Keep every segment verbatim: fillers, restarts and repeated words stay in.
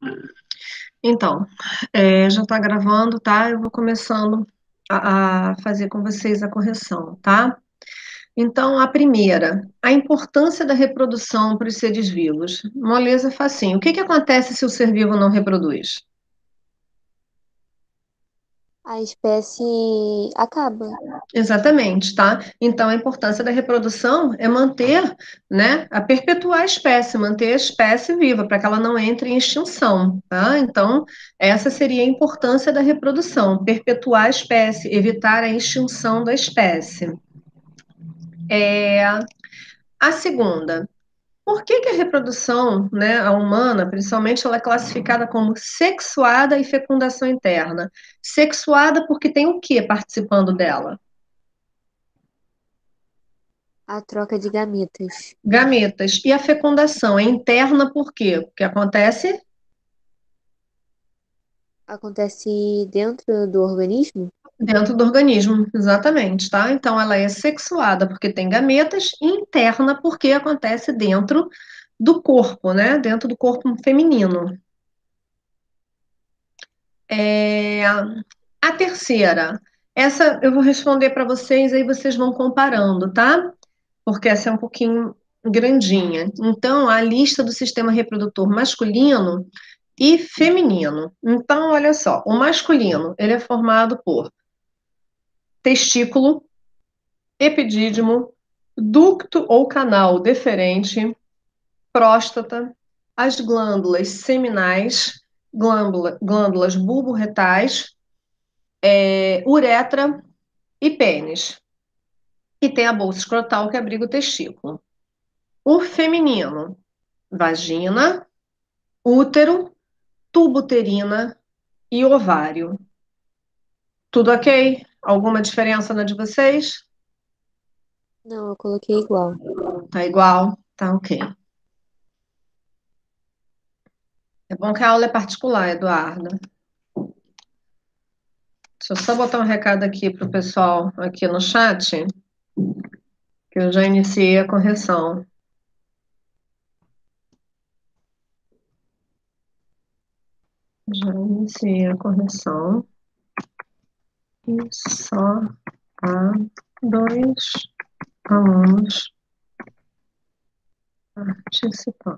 Então, é, já está gravando, tá? Eu vou começando a, a fazer com vocês a correção, tá? Então, a primeira, a importância da reprodução para os seres vivos. Moleza facinho. O que que acontece se o ser vivo não reproduz? A espécie acaba. Exatamente, tá? Então, a importância da reprodução é manter, né, a perpetuar a espécie, manter a espécie viva, para que ela não entre em extinção, tá? Então, essa seria a importância da reprodução, perpetuar a espécie, evitar a extinção da espécie. A segunda, por que que a reprodução, né, a humana, principalmente, ela é classificada como sexuada e fecundação interna? Sexuada porque tem o que participando dela? A troca de gametas. Gametas. E a fecundação é interna por quê? Porque acontece Acontece dentro do organismo? dentro do organismo, exatamente, tá? Então ela é sexuada porque tem gametas e interna porque acontece dentro do corpo, né? Dentro do corpo feminino. É, A terceira, essa eu vou responder para vocês, aí vocês vão comparando, tá? Porque essa é um pouquinho grandinha. Então, a lista do sistema reprodutor masculino e feminino. Então, olha só, o masculino, ele é formado por testículo, epidídimo, ducto ou canal deferente, próstata, as glândulas seminais, glândula, glândulas bulborretais, é, uretra e pênis. E tem a bolsa escrotal que abriga o testículo. O feminino, vagina, útero, tubo uterina e ovário. Tudo ok? Alguma diferença na de vocês? Não, eu coloquei igual. Tá igual? Tá ok. É bom que a aula é particular, Eduarda. Deixa eu só botar um recado aqui pro pessoal aqui no chat, que eu já iniciei a correção. Já iniciei a correção e só há dois alunos participando.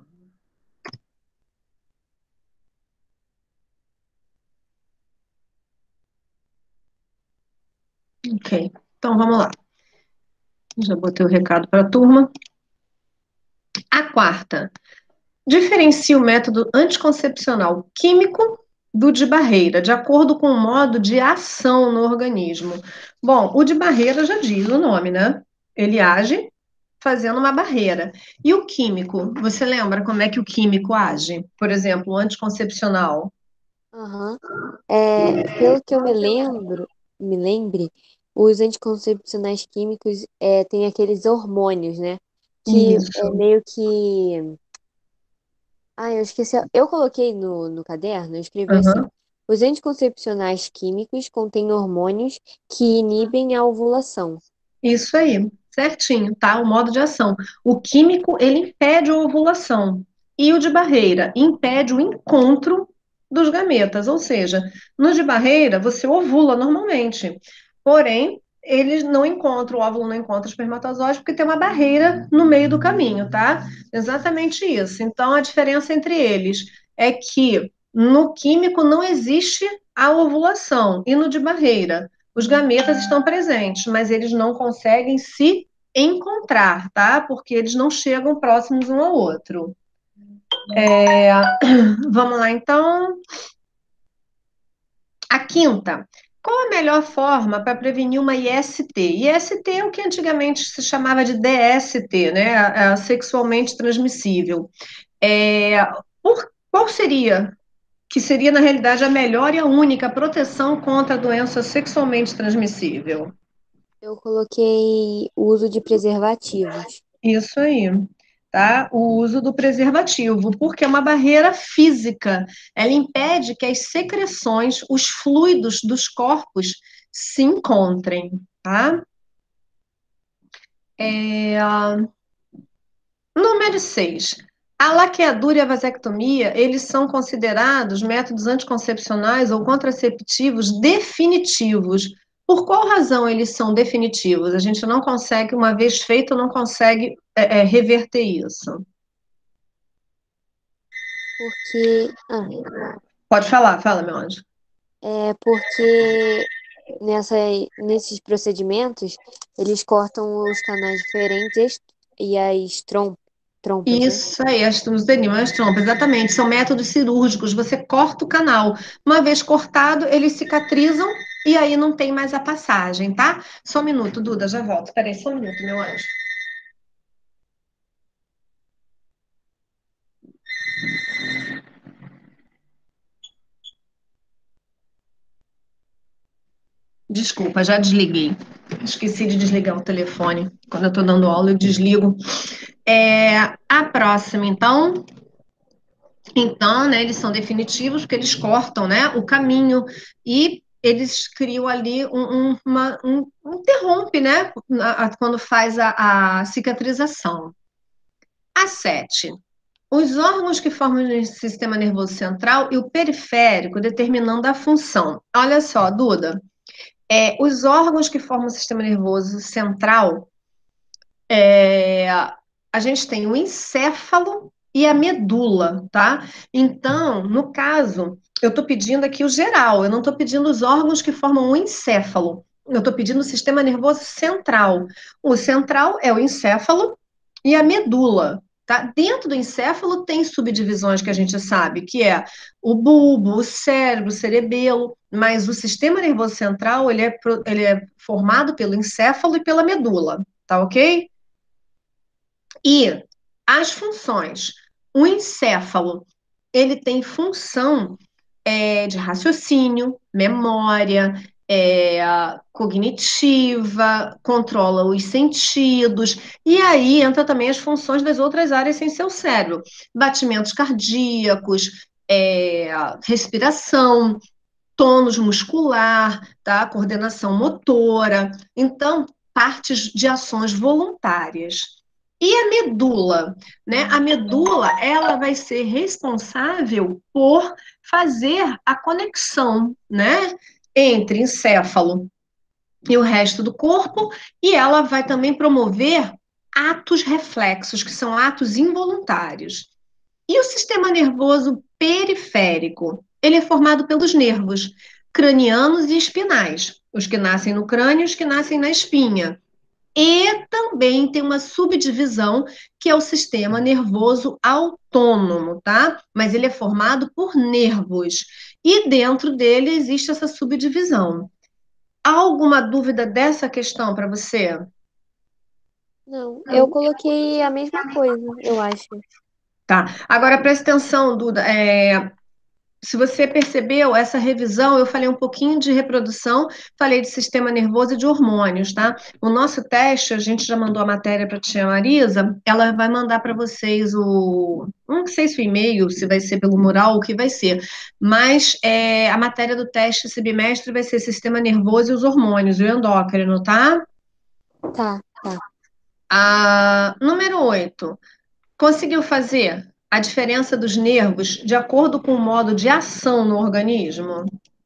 Ok, então vamos lá. Já botei o recado para a turma. A quarta, diferencia o método anticoncepcional químico do de barreira, de acordo com o modo de ação no organismo. Bom, o de barreira já diz o nome, né? Ele age fazendo uma barreira. E o químico, você lembra como é que o químico age? Por exemplo, o anticoncepcional. Aham. É, pelo que eu me lembro, me lembre, os anticoncepcionais químicos é, têm aqueles hormônios, né? Que é Isso. meio que. Ah, eu esqueci. Eu coloquei no, no caderno, eu escrevi assim: Aham. os anticoncepcionais químicos contêm hormônios que inibem a ovulação. Isso aí, certinho, tá? O modo de ação. O químico, ele impede a ovulação. E o de barreira impede o encontro dos gametas, ou seja, no de barreira você ovula normalmente. Porém, eles não encontram, o óvulo não encontra o espermatozoide porque tem uma barreira no meio do caminho, tá? Exatamente isso. Então, a diferença entre eles é que no químico não existe a ovulação e no de barreira os gametas estão presentes, mas eles não conseguem se encontrar, tá? Porque eles não chegam próximos um ao outro. É, vamos lá, então. A quinta. Qual a melhor forma para prevenir uma I S T? I S T é o que antigamente se chamava de D S T, né? A, a sexualmente transmissível. É, por, qual seria, que seria, na realidade, a melhor e a única proteção contra a doença sexualmente transmissível? Eu coloquei o uso de preservativos. Isso aí, tá? O uso do preservativo, porque é uma barreira física. Ela impede que as secreções, os fluidos dos corpos se encontrem, tá? É, número seis. A laqueadura e a vasectomia, eles são considerados métodos anticoncepcionais ou contraceptivos definitivos. Por qual razão eles são definitivos? A gente não consegue, uma vez feito, não consegue é, é, reverter isso. Porque, ah, Pode falar, fala, meu anjo. é porque nessa, nesses procedimentos eles cortam os canais diferentes e as trom- trompas, né? Isso aí, as- os denimas trompas, exatamente, são métodos cirúrgicos. Você corta o canal. Uma vez cortado, eles cicatrizam e aí não tem mais a passagem, tá? Só um minuto, Duda, já volto. Peraí, só um minuto, meu anjo. Desculpa, já desliguei. Esqueci de desligar o telefone. Quando eu tô dando aula, eu desligo. É, a próxima, então. Então, né, eles são definitivos porque eles cortam, né, o caminho e eles criam ali um, um, uma, um, um interrompe, né, a- a- quando faz a, a cicatrização. A sete. Os órgãos que formam o sistema nervoso central e o periférico, determinando a função. Olha só, Duda, é, os órgãos que formam o sistema nervoso central, é, a gente tem o encéfalo e a medula, tá? Então, no caso, eu estou pedindo aqui o geral, eu não estou pedindo os órgãos que formam o encéfalo, eu estou pedindo o sistema nervoso central. O central é o encéfalo e a medula. Tá? Dentro do encéfalo tem subdivisões que a gente sabe, que é o bulbo, o cérebro, o cerebelo, mas o sistema nervoso central ele é, pro- ele é formado pelo encéfalo e pela medula, tá ok? E as funções. O encéfalo, ele tem função é, de raciocínio, memória, é, cognitiva, controla os sentidos, e aí entra também as funções das outras áreas sem seu cérebro, batimentos cardíacos, é, respiração, tônus muscular, tá? Coordenação motora, então partes de ações voluntárias. E a medula, né? A medula, ela vai ser responsável por fazer a conexão, né, entre encéfalo e o resto do corpo, e ela vai também promover atos reflexos, que são atos involuntários. E o sistema nervoso periférico? Ele é formado pelos nervos cranianos e espinais, os que nascem no crânio e os que nascem na espinha. E também tem uma subdivisão que é o sistema nervoso autônomo, tá? Mas ele é formado por nervos. E dentro dele existe essa subdivisão. Há alguma dúvida dessa questão para você? Não, eu coloquei a mesma coisa, eu acho. Tá. Agora presta atenção, Duda. É, se você percebeu, essa revisão, eu falei um pouquinho de reprodução, falei de sistema nervoso e de hormônios, tá? O nosso teste, a gente já mandou a matéria para a tia Marisa, ela vai mandar para vocês o. Não sei se o e-mail, se vai ser pelo mural, o que vai ser. Mas é, a matéria do teste esse bimestre vai ser sistema nervoso e os hormônios, o endócrino, tá? Tá, tá. A número oito. Conseguiu fazer a diferença dos nervos de acordo com o modo de ação no organismo?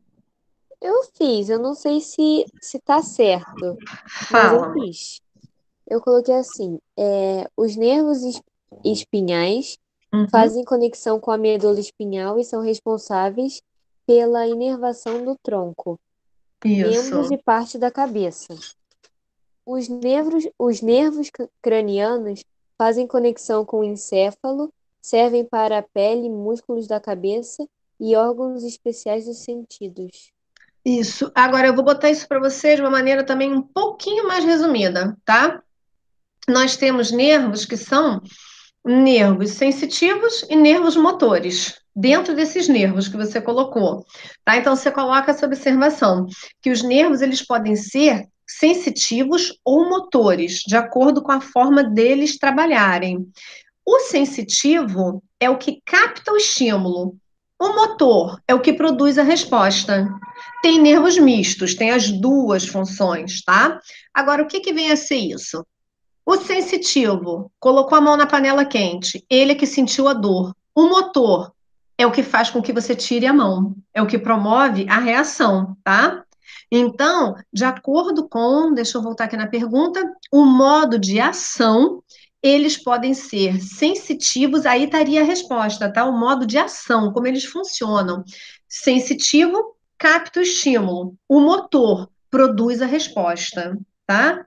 Eu fiz, eu não sei se se tá certo, mas eu Fala. fiz. Eu coloquei assim, é, os nervos es- espinhais Uhum, fazem conexão com a medula espinhal e são responsáveis pela inervação do tronco, membros isso. e parte da cabeça. Os nervos, os nervos cr- cranianos fazem conexão com o encéfalo, servem para a pele, músculos da cabeça e órgãos especiais dos sentidos. Isso. Agora eu vou botar isso para você de uma maneira também um pouquinho mais resumida, tá? Nós temos nervos que são nervos sensitivos e nervos motores. Dentro desses nervos que você colocou, tá? Então você coloca essa observação que os nervos eles podem ser sensitivos ou motores, de acordo com a forma deles trabalharem. O sensitivo é o que capta o estímulo. O motor é o que produz a resposta. Tem nervos mistos, tem as duas funções, tá? Agora, o que que vem a ser isso? O sensitivo colocou a mão na panela quente, ele é que sentiu a dor. O motor é o que faz com que você tire a mão, é o que promove a reação, tá? Então, de acordo com, deixa eu voltar aqui na pergunta, o modo de ação, eles podem ser sensitivos, aí estaria a resposta, tá? O modo de ação, como eles funcionam. Sensitivo, capta o estímulo. O motor produz a resposta, tá?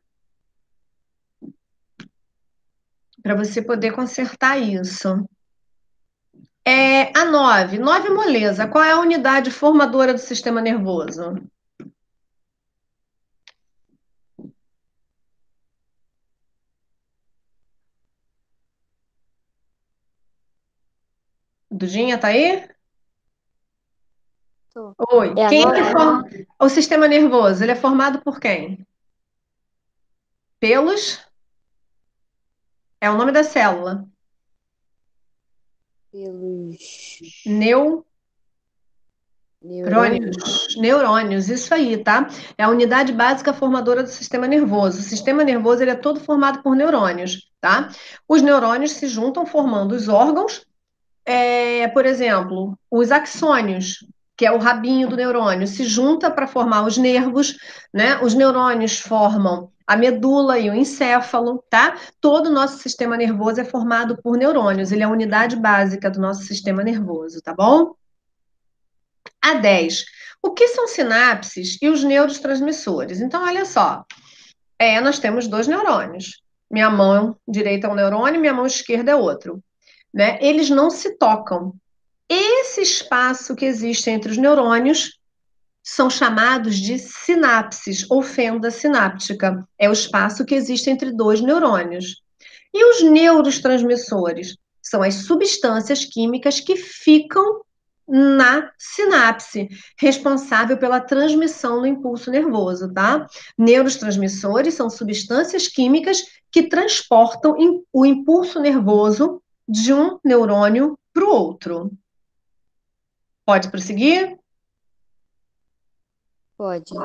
Para você poder consertar isso. É, a nove, nove moleza. Qual é a unidade formadora do sistema nervoso? Dudinha, tá aí? Tô. Oi. É a Quem que nove? forma o sistema nervoso? Ele é formado por quem? Pelos? É o nome da célula. Pelos Neurônios. neurônios? Neurônios, isso aí, tá? É a unidade básica formadora do sistema nervoso. O sistema nervoso ele é todo formado por neurônios, tá? Os neurônios se juntam formando os órgãos. É, por exemplo, os axônios, que é o rabinho do neurônio, se junta para formar os nervos, né? Os neurônios formam a medula e o encéfalo, tá? Todo o nosso sistema nervoso é formado por neurônios, ele é a unidade básica do nosso sistema nervoso, tá bom? A dez. O que são sinapses e os neurotransmissores? Então, olha só, é, nós temos dois neurônios. Minha mão direita é um neurônio, minha mão esquerda é outro, né? Eles não se tocam. Esse espaço que existe entre os neurônios são chamados de sinapses ou fenda sináptica. É o espaço que existe entre dois neurônios. E os neurotransmissores são as substâncias químicas que ficam na sinapse, responsável pela transmissão do impulso nervoso, tá? Neurotransmissores são substâncias químicas que transportam o impulso nervoso de um neurônio para o outro. Pode prosseguir? Pode.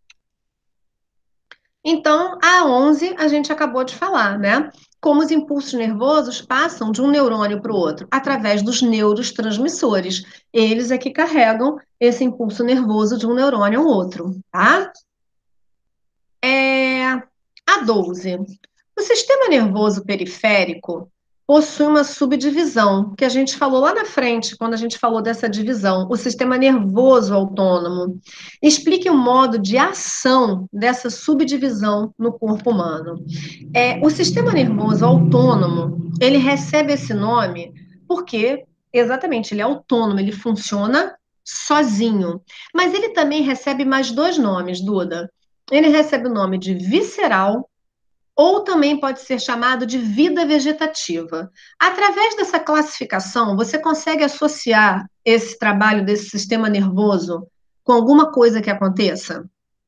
Então, a onze a gente acabou de falar, né? Como os impulsos nervosos passam de um neurônio para o outro, através dos neurotransmissores. Eles é que carregam esse impulso nervoso de um neurônio ao outro, tá? É... A doze. O sistema nervoso periférico possui uma subdivisão, que a gente falou lá na frente, quando a gente falou dessa divisão, o sistema nervoso autônomo. Explique o modo de ação dessa subdivisão no corpo humano. É, o sistema nervoso autônomo, ele recebe esse nome porque, exatamente, ele é autônomo, ele funciona sozinho. Mas ele também recebe mais dois nomes, Duda. Ele recebe o nome de visceral ou também pode ser chamado de vida vegetativa. Através dessa classificação, você consegue associar esse trabalho desse sistema nervoso com alguma coisa que aconteça?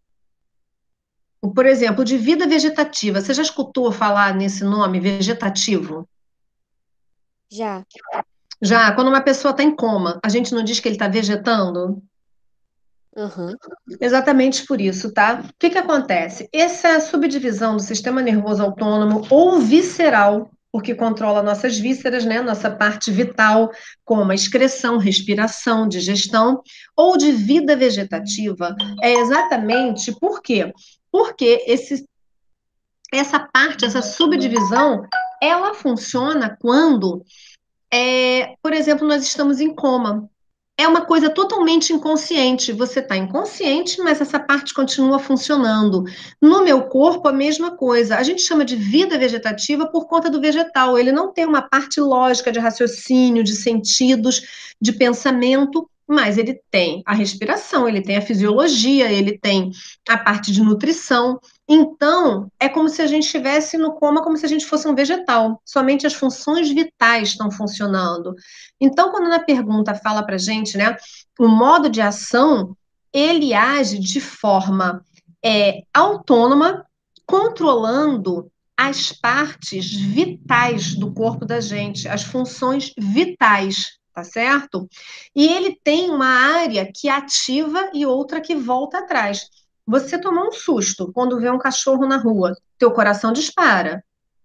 Por exemplo, de vida vegetativa. Você já escutou falar nesse nome vegetativo? Já. Já, quando uma pessoa está em coma, a gente não diz que ele está vegetando? Aham. Exatamente por isso, tá? O que que acontece? Essa subdivisão do sistema nervoso autônomo ou visceral, porque controla nossas vísceras, né? Nossa parte vital, como a excreção, respiração, digestão, ou de vida vegetativa, é exatamente por quê? Porque esse, essa parte, essa subdivisão, ela funciona quando, é, por exemplo, nós estamos em coma. É uma coisa totalmente inconsciente. Você está inconsciente, mas essa parte continua funcionando. No meu corpo, a mesma coisa. A gente chama de vida vegetativa por conta do vegetal. Ele não tem uma parte lógica de raciocínio, de sentidos, de pensamento, mas ele tem a respiração, ele tem a fisiologia, ele tem a parte de nutrição. Então, é como se a gente estivesse no coma, como se a gente fosse um vegetal. Somente as funções vitais estão funcionando. Então, quando na pergunta fala para a gente, né, o modo de ação, ele age de forma é, autônoma, controlando as partes vitais do corpo da gente, as funções vitais, tá certo? E ele tem uma área que ativa e outra que volta atrás. Você tomou um susto quando vê um cachorro na rua, teu coração dispara.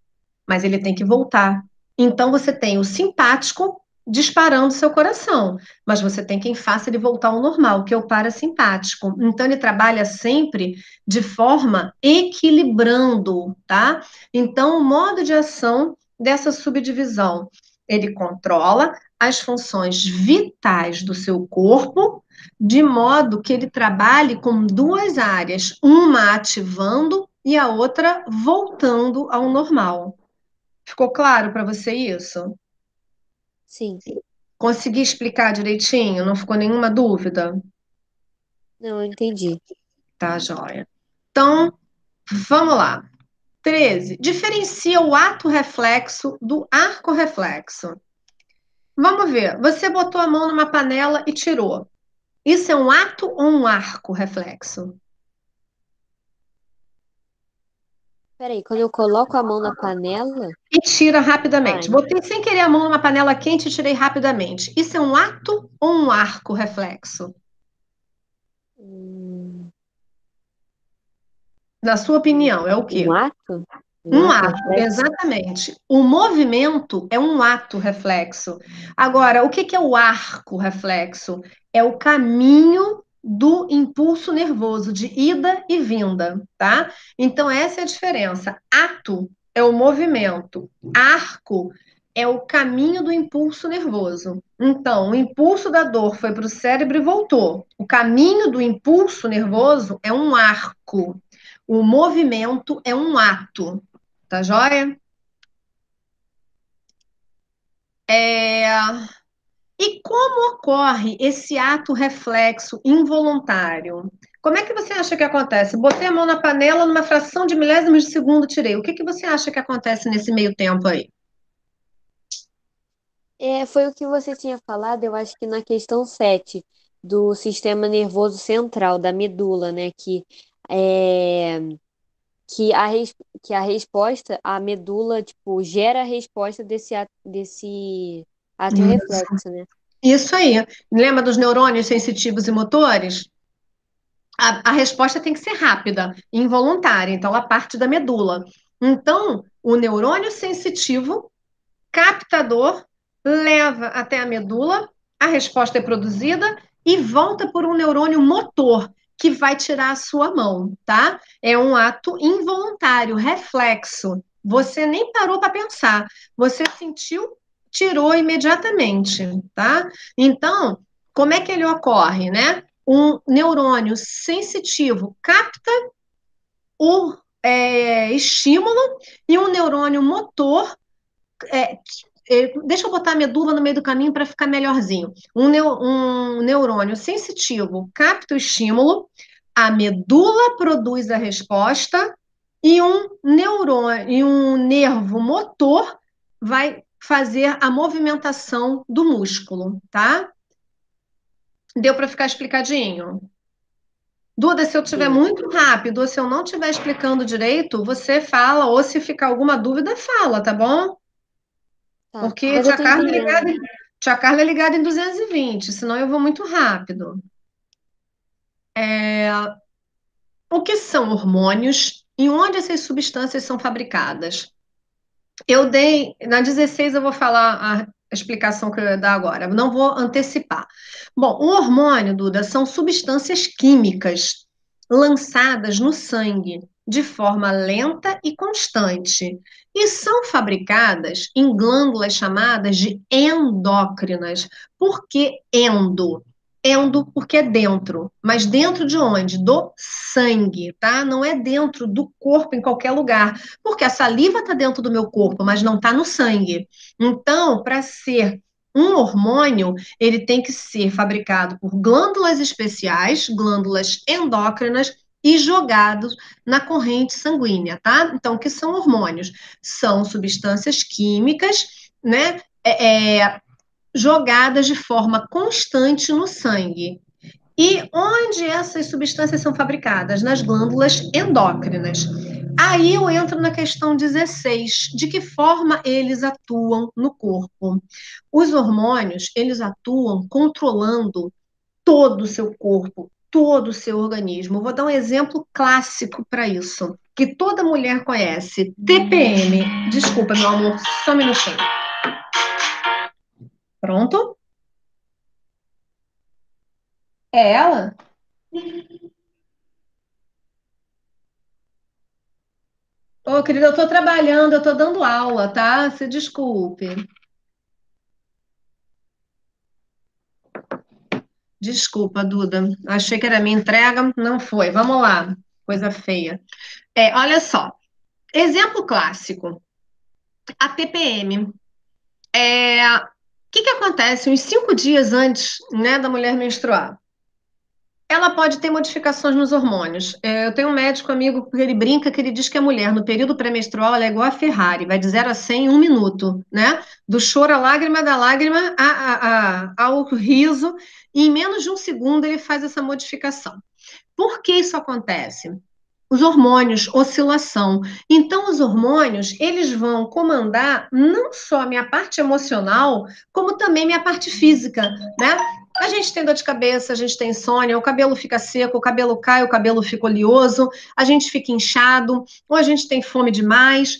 mas ele tem que voltar. Então você tem o simpático disparando seu coração, mas você tem quem faça ele voltar ao normal, que é o parasimpático. Então ele trabalha sempre de forma equilibrando, tá? Então o modo de ação dessa subdivisão, ele controla as funções vitais do seu corpo, de modo que ele trabalhe com duas áreas, uma ativando e a outra voltando ao normal. Ficou claro para você isso? Sim. Consegui explicar direitinho? Não ficou nenhuma dúvida? Não, eu entendi. Tá, joia. Então, vamos lá. Treze. Diferencia o ato reflexo do arco reflexo. Vamos ver. Você botou a mão numa panela e tirou. Isso é um ato ou um arco reflexo? Peraí, quando eu coloco a mão na panela. E tira rapidamente. Ai, Botei sem querer a mão numa panela quente e tirei rapidamente. Isso é um ato ou um arco reflexo? hum, Na sua opinião, é o um quê? ato? Um Um ato ato, reflexo? exatamente. O movimento é um ato reflexo. Agora, o que que é o arco reflexo? É o caminho do impulso nervoso, de ida e vinda, tá? Então, essa é a diferença. Ato é o movimento, arco é o caminho do impulso nervoso. Então, o impulso da dor foi para o cérebro e voltou. O caminho do impulso nervoso é um arco. O movimento é um ato. Tá joia? É... E como ocorre esse ato reflexo involuntário? Como é que você acha que acontece? Botei a mão na panela, numa fração de milésimos de segundo, tirei. O que que você acha que acontece nesse meio tempo aí? É, foi o que você tinha falado, eu acho que na questão sete do sistema nervoso central, da medula, né? Que, é, que, a, res- que a resposta, a medula, tipo, gera a resposta desse ato, desse ato reflexo, né? Isso aí. Lembra dos neurônios sensitivos e motores? A, a resposta tem que ser rápida, involuntária. Então, ela parte da medula. Então, o neurônio sensitivo captador leva até a medula, a resposta é produzida e volta por um neurônio motor que vai tirar a sua mão, tá? É um ato involuntário, reflexo. Você nem parou para pensar, você sentiu, tirou imediatamente, tá? Então, como é que ele ocorre, né? Um neurônio sensitivo capta o é, estímulo e um neurônio motor é, é, deixa eu botar a medula no meio do caminho para ficar melhorzinho. Um, neu, um neurônio sensitivo capta o estímulo, a medula produz a resposta e um neurônio e um nervo motor vai fazer a movimentação do músculo, tá? Deu para ficar explicadinho? Duda, se eu estiver Deu. muito rápido ou se eu não estiver explicando direito, você fala, ou se ficar alguma dúvida, fala, tá bom? Tá. Porque Mas eu tia tô Carla é ligada entendendo. em, tia Carla é ligada em duzentos e vinte, senão eu vou muito rápido. O que são hormônios e onde essas substâncias são fabricadas? Eu dei, na dezesseis eu vou falar a explicação que eu ia dar agora, não vou antecipar. Bom, o hormônio, Duda, são substâncias químicas lançadas no sangue de forma lenta e constante e são fabricadas em glândulas chamadas de endócrinas. Por que endo? Endo porque é dentro, mas dentro de onde? Do sangue, tá? Não é dentro do corpo em qualquer lugar porque a saliva está dentro do meu corpo, mas não está no sangue. Então, para ser um hormônio, ele tem que ser fabricado por glândulas especiais, glândulas endócrinas, e jogados na corrente sanguínea, tá? Então, o que são hormônios? São substâncias químicas, né? É, é, jogadas de forma constante no sangue. E onde essas substâncias são fabricadas? Nas glândulas endócrinas. Aí eu entro na questão dezesseis, de que forma eles atuam no corpo. Os hormônios, eles atuam controlando todo o seu corpo, todo o seu organismo. Vou dar um exemplo clássico para isso. que toda mulher conhece. T P M. Desculpa, meu amor, só um minutinho. Pronto? É ela? Ô, querida, eu tô trabalhando, eu tô dando aula, tá? Se desculpe. Desculpa, Duda. Achei que era minha entrega, não foi. Vamos lá. Coisa feia. É, olha só. Exemplo clássico. A T P M. É, o que que acontece uns cinco dias antes, né, da mulher menstruar? Ela pode ter modificações nos hormônios. É, eu tenho um médico amigo que ele brinca que ele diz que a mulher, no período pré-menstrual, ela é igual a Ferrari, vai de zero a cem em um minuto, né? Do choro à lágrima, da lágrima a- a- a- ao riso, e em menos de um segundo ele faz essa modificação. Por que isso acontece? Os hormônios, oscilação. Então, os hormônios, eles vão comandar não só a minha parte emocional, como também minha parte física, né? A gente tem dor de cabeça, a gente tem insônia, o cabelo fica seco, o cabelo cai, o cabelo fica oleoso, a gente fica inchado, ou a gente tem fome demais,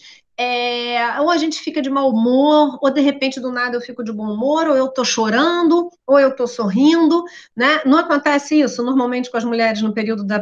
é, ou a gente fica de mau humor, ou de repente do nada eu fico de bom humor, ou eu tô chorando, ou eu tô sorrindo, né? Não acontece isso normalmente com as mulheres no período da,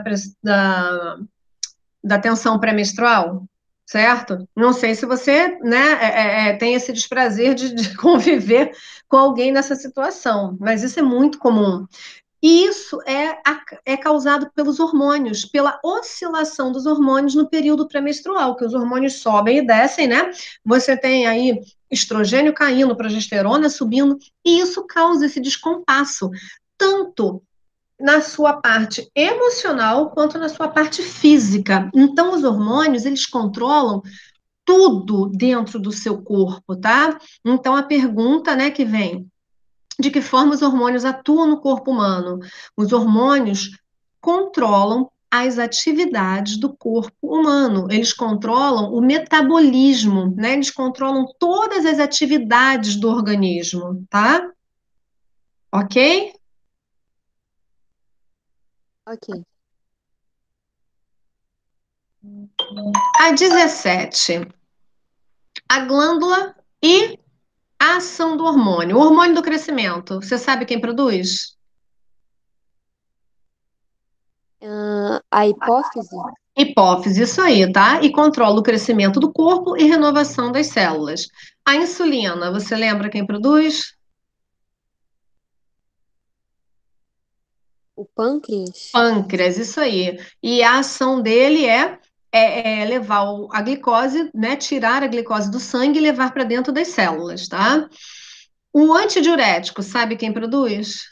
da da tensão pré-menstrual, certo? Não sei se você, né, é, é, é, tem esse desprazer de, de conviver com alguém nessa situação, mas isso é muito comum. E isso é, é causado pelos hormônios, pela oscilação dos hormônios no período pré-menstrual, que os hormônios sobem e descem, né? Você tem aí estrogênio caindo, progesterona subindo, e isso causa esse descompasso, tanto na sua parte emocional quanto na sua parte física. Então, os hormônios, eles controlam tudo dentro do seu corpo, tá? Então, a pergunta, né, que vem, de que forma os hormônios atuam no corpo humano? Os hormônios controlam as atividades do corpo humano. Eles controlam o metabolismo, né? Eles controlam todas as atividades do organismo, tá? Ok? Ok. A dezessete, a glândula e a ação do hormônio. O hormônio do crescimento, você sabe quem produz? Ah, a hipófise? Hipófise, isso aí, tá? E controla o crescimento do corpo e renovação das células. A insulina, você lembra quem produz? O pâncreas? Pâncreas, isso aí. E a ação dele é, é- é levar o- a glicose, né? Tirar a glicose do sangue e levar para dentro das células, tá? O antidiurético, sabe quem produz?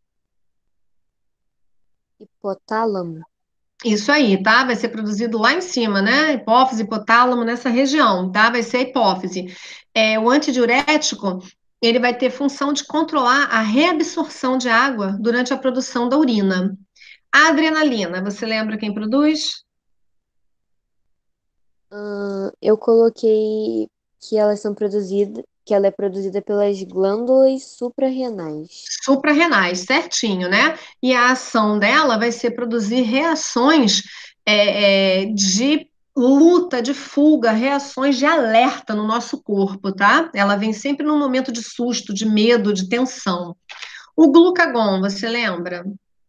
Hipotálamo? Isso aí, tá? Vai ser produzido lá em cima, né? Hipófise, hipotálamo, nessa região, tá? Vai ser a hipófise. É, o antidiurético, ele vai ter função de controlar a reabsorção de água durante a produção da urina. A adrenalina, você lembra quem produz? Ah, eu coloquei que elas são produzidas, que ela é produzida pelas glândulas suprarrenais. Suprarrenais, certinho, né? E a ação dela vai ser produzir reações é, é, de luta, de fuga, reações de alerta no nosso corpo, tá? Ela vem sempre num momento de susto, de medo, de tensão. O glucagon, você lembra?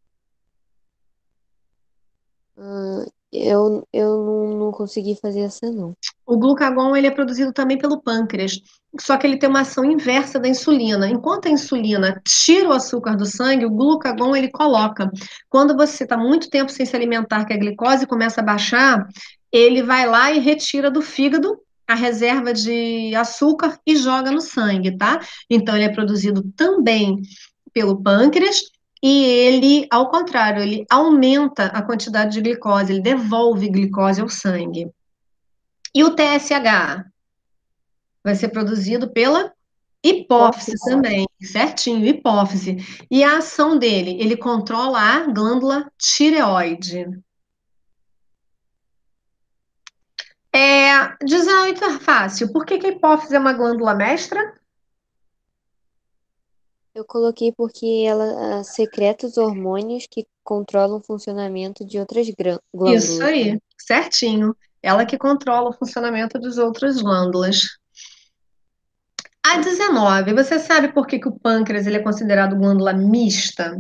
Ah, eu eu não, não consegui fazer essa, não. O glucagon ele é produzido também pelo pâncreas, só que ele tem uma ação inversa da insulina. Enquanto a insulina tira o açúcar do sangue, o glucagon ele coloca. Quando você está muito tempo sem se alimentar, que a glicose começa a baixar, ele vai lá e retira do fígado a reserva de açúcar e joga no sangue, tá? Então ele é produzido também pelo pâncreas e ele, ao contrário, ele aumenta a quantidade de glicose, ele devolve glicose ao sangue. E o T S H vai ser produzido pela hipófise Hipófise? também, certinho, hipófise. E a ação dele, ele controla a glândula tireoide. É, dezoito é fácil. Por que que a hipófise é uma glândula mestra? Eu coloquei porque ela ah, secreta os hormônios que controlam o funcionamento de outras grã- Isso glândulas. aí, certinho. Ela que controla o funcionamento das outras glândulas. A dezenove, você sabe por que que o pâncreas ele é considerado glândula mista?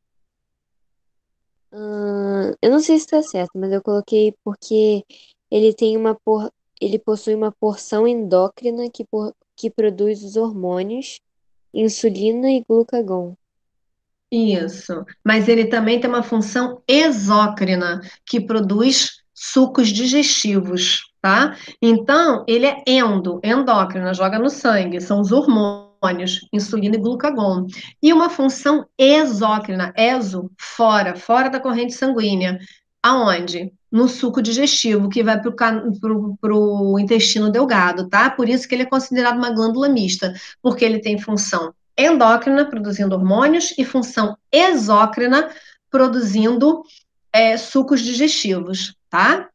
Ahn, eu não sei se está certo, mas eu coloquei porque ele tem uma por... ele possui uma porção endócrina que, por... que produz os hormônios, insulina e glucagon. Isso. Mas ele também tem uma função exócrina, que produz sucos digestivos, tá? Então, ele é endo, endócrina, joga no sangue, são os hormônios, insulina e glucagon. E uma função exócrina, exo, fora, fora da corrente sanguínea. Aonde? No suco digestivo, que vai para o intestino delgado, tá? Por isso que ele é considerado uma glândula mista, porque ele tem função endócrina, produzindo hormônios, e função exócrina, produzindo é, sucos digestivos, tá?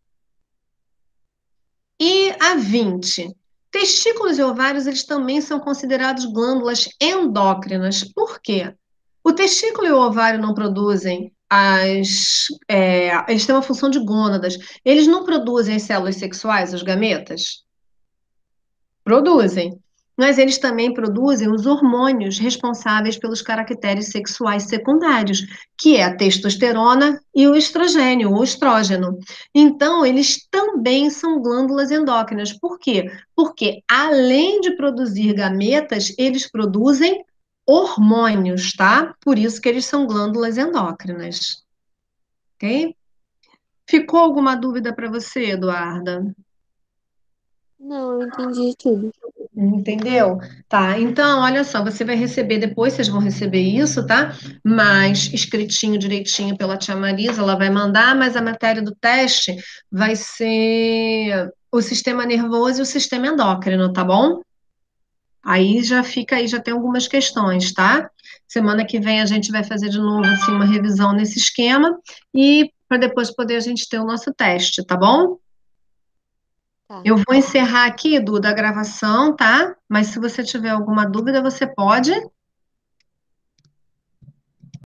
E a vinte. Testículos e ovários, eles também são considerados glândulas endócrinas. Por quê? O testículo e o ovário não produzem as. É, eles têm uma função de gônadas. Eles não produzem as células sexuais, os gametas? Produzem. Mas eles também produzem os hormônios responsáveis pelos caracteres sexuais secundários, que é a testosterona e o estrogênio, o estrógeno. Então, eles também são glândulas endócrinas. Por quê? Porque, além de produzir gametas, eles produzem hormônios, tá? Por isso que eles são glândulas endócrinas. Ok? Ficou alguma dúvida para você, Eduarda? Não, eu entendi tudo. Entendeu? Tá, então, olha só, você vai receber depois, vocês vão receber isso, tá? Mas escritinho direitinho pela tia Marisa, ela vai mandar, mas a matéria do teste vai ser o sistema nervoso e o sistema endócrino, tá bom? Aí já fica aí, já tem algumas questões, tá? Semana que vem a gente vai fazer de novo assim uma revisão nesse esquema e para depois poder a gente ter o nosso teste, tá bom? Tá, Eu vou encerrar aqui, Duda, a gravação, tá? Mas se você tiver alguma dúvida, você pode